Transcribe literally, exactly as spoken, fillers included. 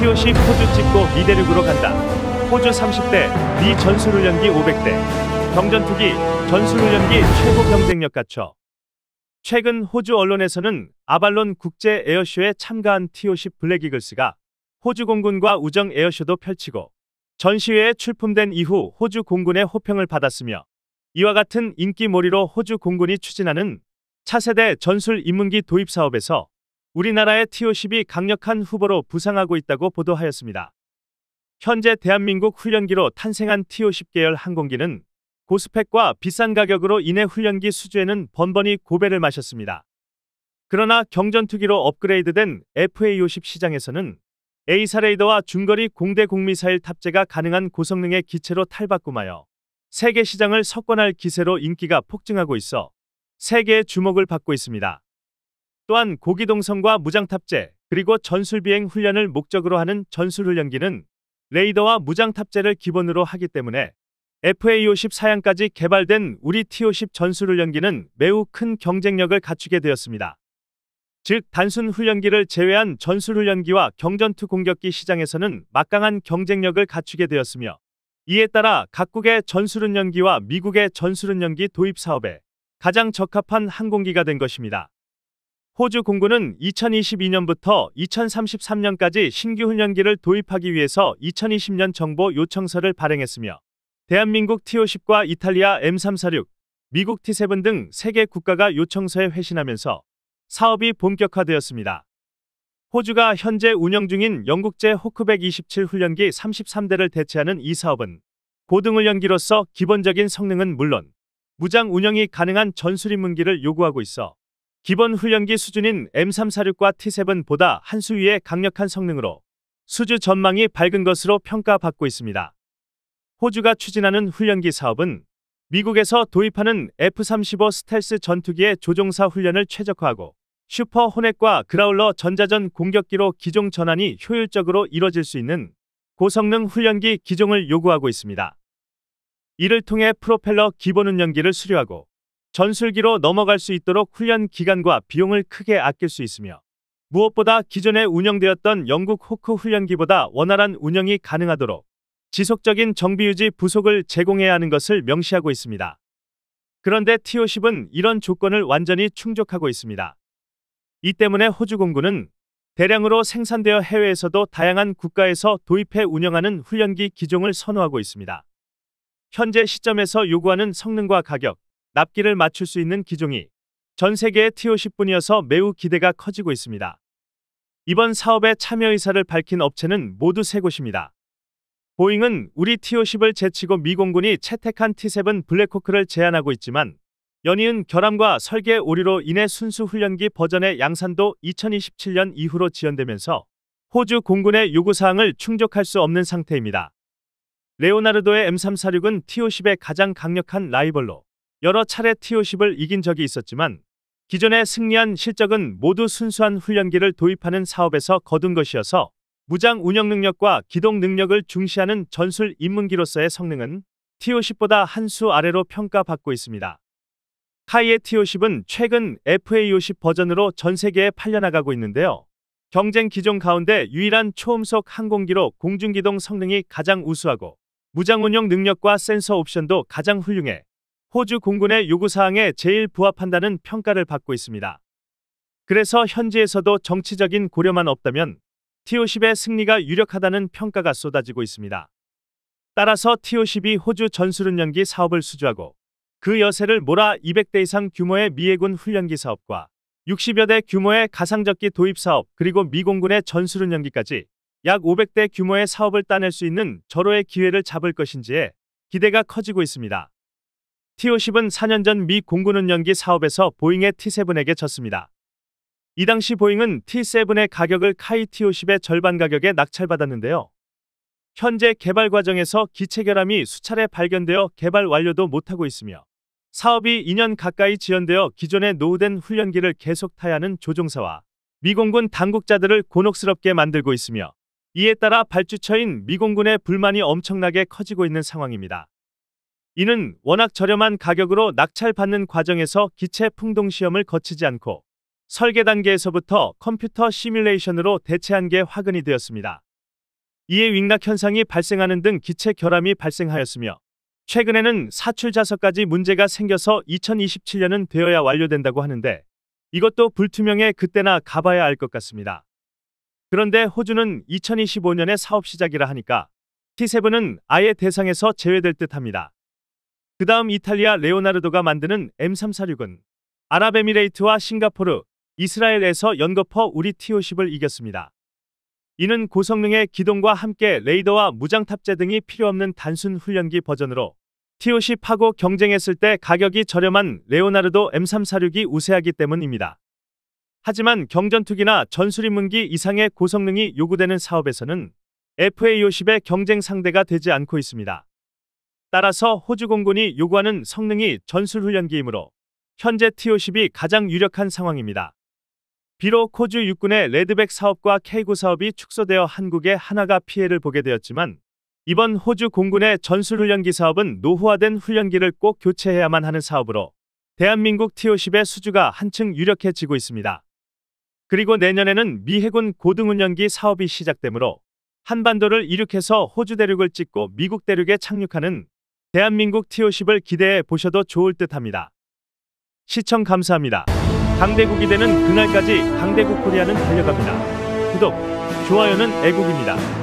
티오십 호주 찍고 미 대륙으로 간다. 호주 삼십 대, 미 전술훈련기 오백 대. 경전투기, 전술훈련기 최고 경쟁력 갖춰. 최근 호주 언론에서는 아발론 국제 에어쇼에 참가한 티오십 블랙이글스가 호주 공군과 우정 에어쇼도 펼치고 전시회에 출품된 이후 호주 공군의 호평을 받았으며, 이와 같은 인기몰이로 호주 공군이 추진하는 차세대 전술 인문기 도입 사업에서 우리나라의 티오십이 강력한 후보로 부상하고 있다고 보도하였습니다. 현재 대한민국 훈련기로 탄생한 티오십 계열 항공기는 고스펙과 비싼 가격으로 인해 훈련기 수주에는 번번이 고배를 마셨습니다. 그러나 경전투기로 업그레이드된 에프에이 오십 시장에서는 에이사 레이더와 중거리 공대 공미사일 탑재가 가능한 고성능의 기체로 탈바꿈하여 세계 시장을 석권할 기세로 인기가 폭증하고 있어 세계의 주목을 받고 있습니다. 또한 고기동성과 무장 탑재, 그리고 전술 비행 훈련을 목적으로 하는 전술훈련기는 레이더와 무장 탑재를 기본으로 하기 때문에 에프에이 오십 사양까지 개발된 우리 티오십 전술훈련기는 매우 큰 경쟁력을 갖추게 되었습니다. 즉, 단순 훈련기를 제외한 전술훈련기와 경전투 공격기 시장에서는 막강한 경쟁력을 갖추게 되었으며, 이에 따라 각국의 전술훈련기와 미국의 전술훈련기 도입 사업에 가장 적합한 항공기가 된 것입니다. 호주 공군은 이천이십이 년부터 이천삼십삼 년까지 신규 훈련기를 도입하기 위해서 이천이십 년 정보 요청서를 발행했으며, 대한민국 티오십과 이탈리아 엠 삼사육, 미국 티 세븐 등 세 개 국가가 요청서에 회신하면서 사업이 본격화되었습니다. 호주가 현재 운영 중인 영국제 호크 백이십칠 훈련기 삼십삼 대를 대체하는 이 사업은 고등훈련기로서 기본적인 성능은 물론 무장 운영이 가능한 전술인문기를 요구하고 있어 기본 훈련기 수준인 엠 삼사육과 티 세븐보다 한 수 위의 강력한 성능으로 수주 전망이 밝은 것으로 평가받고 있습니다. 호주가 추진하는 훈련기 사업은 미국에서 도입하는 에프 삼십오 스텔스 전투기의 조종사 훈련을 최적화하고 슈퍼 호넷과 그라울러 전자전 공격기로 기종 전환이 효율적으로 이뤄질 수 있는 고성능 훈련기 기종을 요구하고 있습니다. 이를 통해 프로펠러 기본 운영기를 수료하고 전술기로 넘어갈 수 있도록 훈련 기간과 비용을 크게 아낄 수 있으며, 무엇보다 기존에 운영되었던 영국 호크 훈련기보다 원활한 운영이 가능하도록 지속적인 정비유지 부속을 제공해야 하는 것을 명시하고 있습니다. 그런데 티오십은 이런 조건을 완전히 충족하고 있습니다. 이 때문에 호주 공군은 대량으로 생산되어 해외에서도 다양한 국가에서 도입해 운영하는 훈련기 기종을 선호하고 있습니다. 현재 시점에서 요구하는 성능과 가격, 납기를 맞출 수 있는 기종이 전 세계의 티오십뿐이어서 매우 기대가 커지고 있습니다. 이번 사업에 참여 의사를 밝힌 업체는 모두 세 곳입니다. 보잉은 우리 티오십을 제치고 미 공군이 채택한 티 세븐 블랙호크를 제안하고 있지만, 연이은 결함과 설계 오류로 인해 순수 훈련기 버전의 양산도 이천이십칠 년 이후로 지연되면서 호주 공군의 요구사항을 충족할 수 없는 상태입니다. 레오나르도의 엠 삼사육은 티오십의 가장 강력한 라이벌로 여러 차례 티오십을 이긴 적이 있었지만, 기존에 승리한 실적은 모두 순수한 훈련기를 도입하는 사업에서 거둔 것이어서 무장 운영 능력과 기동 능력을 중시하는 전술 인문기로서의 성능은 티오십보다 한 수 아래로 평가받고 있습니다. 카이의 티오십은 최근 에프에이 오십 버전으로 전 세계에 팔려나가고 있는데요. 경쟁 기종 가운데 유일한 초음속 항공기로 공중기동 성능이 가장 우수하고 무장 운영 능력과 센서 옵션도 가장 훌륭해 호주 공군의 요구사항에 제일 부합한다는 평가를 받고 있습니다. 그래서 현지에서도 정치적인 고려만 없다면 티오십의 승리가 유력하다는 평가가 쏟아지고 있습니다. 따라서 티오십이 호주 전술훈련기 사업을 수주하고 그 여세를 몰아 이백 대 이상 규모의 미 해군 훈련기 사업과 육십여 대 규모의 가상적기 도입 사업, 그리고 미 공군의 전술훈련기까지 약 오백 대 규모의 사업을 따낼 수 있는 절호의 기회를 잡을 것인지에 기대가 커지고 있습니다. 티오십은 사 년 전 미 공군 운영기 사업에서 보잉의 티 세븐에게 졌습니다. 이 당시 보잉은 티 세븐의 가격을 카이 티오십의 절반 가격에 낙찰받았는데요. 현재 개발 과정에서 기체 결함이 수차례 발견되어 개발 완료도 못하고 있으며, 사업이 이 년 가까이 지연되어 기존의 노후된 훈련기를 계속 타야 하는 조종사와 미공군 당국자들을 곤혹스럽게 만들고 있으며, 이에 따라 발주처인 미공군의 불만이 엄청나게 커지고 있는 상황입니다. 이는 워낙 저렴한 가격으로 낙찰받는 과정에서 기체 풍동 시험을 거치지 않고 설계 단계에서부터 컴퓨터 시뮬레이션으로 대체한 게 화근이 되었습니다. 이에 윙락 현상이 발생하는 등 기체 결함이 발생하였으며 최근에는 사출 좌석까지 문제가 생겨서 이천이십칠 년은 되어야 완료된다고 하는데 이것도 불투명해 그때나 가봐야 알 것 같습니다. 그런데 호주는 이천이십오 년에 사업 시작이라 하니까 티 세븐은 아예 대상에서 제외될 듯합니다. 그 다음 이탈리아 레오나르도가 만드는 엠 삼백사십육은 아랍에미레이트와 싱가포르, 이스라엘에서 연거푸 우리 티 오십을 이겼습니다. 이는 고성능의 기동과 함께 레이더와 무장 탑재 등이 필요 없는 단순 훈련기 버전으로 티 오십하고 경쟁했을 때 가격이 저렴한 레오나르도 엠 삼백사십육이 우세하기 때문입니다. 하지만 경전투기나 전술입문기 이상의 고성능이 요구되는 사업에서는 에프에이 오십의 경쟁 상대가 되지 않고 있습니다. 따라서 호주 공군이 요구하는 성능이 전술훈련기이므로 현재 티 오십이 가장 유력한 상황입니다. 비록 호주 육군의 레드백 사업과 케이구 사업이 축소되어 한국의 하나가 피해를 보게 되었지만 이번 호주 공군의 전술훈련기 사업은 노후화된 훈련기를 꼭 교체해야만 하는 사업으로 대한민국 티 오십의 수주가 한층 유력해지고 있습니다. 그리고 내년에는 미 해군 고등훈련기 사업이 시작되므로 한반도를 이륙해서 호주 대륙을 찍고 미국 대륙에 착륙하는 대한민국 티 오십을 기대해 보셔도 좋을 듯합니다. 시청 감사합니다. 강대국이 되는 그날까지 강대국 코리아는 달려갑니다. 구독, 좋아요는 애국입니다.